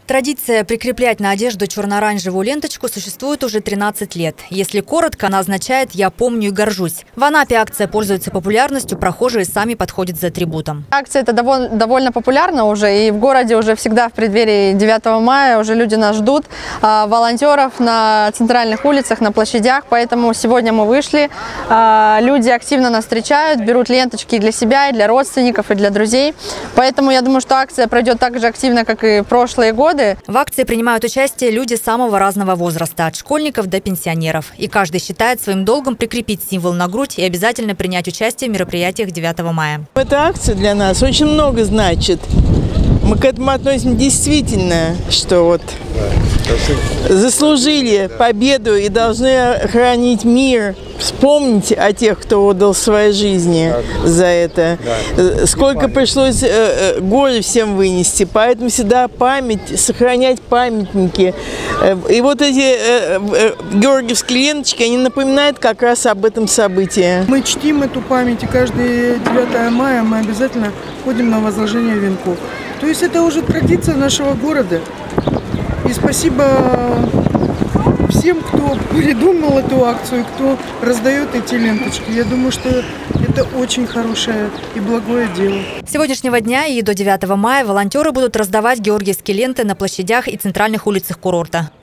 Традиция прикреплять на одежду черно-оранжевую ленточку существует уже 13 лет. Если коротко, она означает «я помню и горжусь». В Анапе акция пользуется популярностью, прохожие сами подходят за атрибутом. Акция это довольно популярна уже, и в городе уже всегда в преддверии 9 мая уже люди нас ждут, волонтеров на центральных улицах, на площадях, поэтому сегодня мы вышли, люди активно нас встречают, берут ленточки и для себя, и для родственников, и для друзей, поэтому я думаю, что акция пройдет так же активно, как и в прошлые годы. В акции принимают участие люди самого разного возраста, от школьников до пенсионеров. И каждый считает своим долгом прикрепить символ на грудь и обязательно принять участие в мероприятиях 9 мая. Эта акция для нас очень много значит. Мы к этому относимся действительно, что вот заслужили победу и должны хранить мир, вспомнить о тех, кто отдал свои жизни за это. Сколько пришлось горя всем вынести, поэтому всегда сохранять памятники. И вот эти георгиевские ленточки, они напоминают как раз об этом событии. Мы чтим эту память, и каждое 9 мая мы обязательно ходим на возложение венков. То есть это уже традиция нашего города. И спасибо всем, кто придумал эту акцию, кто раздает эти ленточки. Я думаю, что это очень хорошее и благое дело. С сегодняшнего дня и до 9 мая волонтеры будут раздавать георгиевские ленты на площадях и центральных улицах курорта.